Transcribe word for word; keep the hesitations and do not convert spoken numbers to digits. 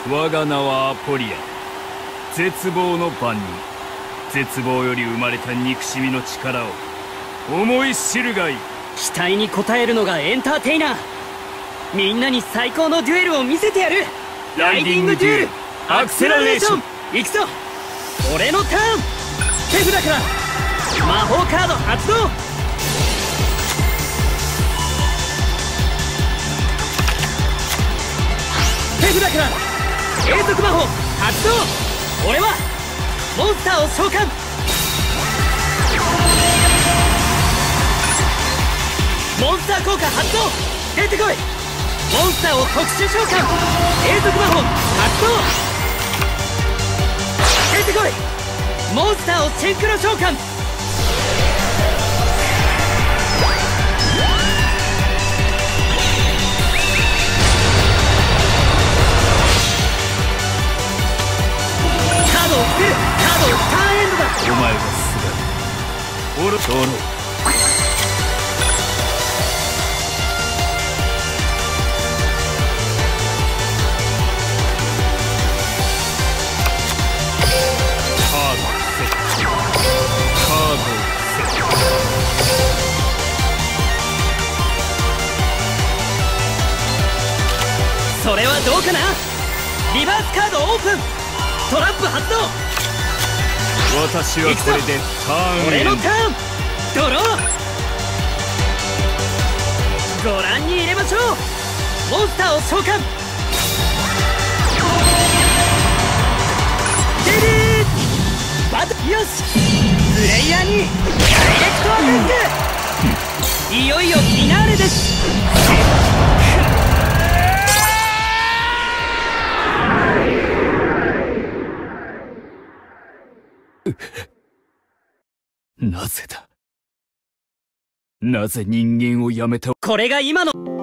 我が名はアポリア、絶望の番人。絶望より生まれた憎しみの力を思い知るがいい。 期待に応えるのがエンターテイナー。みんなに最高のデュエルを見せてやる。ライディングデュエルアクセラレーション。行くぞ。俺のターン。手札から魔法カード発動。手札から永続魔法発動。俺はモンスターを召喚。モンスター効果発動。出てこい。モンスターを特殊召喚。永続魔法発動。出てこい。モンスターをシンクロ召喚。カードを捨てる。カードをターンエンドだ。 お前はすがる。オロトロそれはどうかな。リバースカードオープン。トラップ発動。 私はこれでターン。 俺のターン。ドロー。ご覧に入れましょう。モンスターを召喚。デリーバト。よし。プレイヤーにダイレクトアタック。いよいよフィナーレです。 なぜだ。なぜ人間をやめた。 これが今の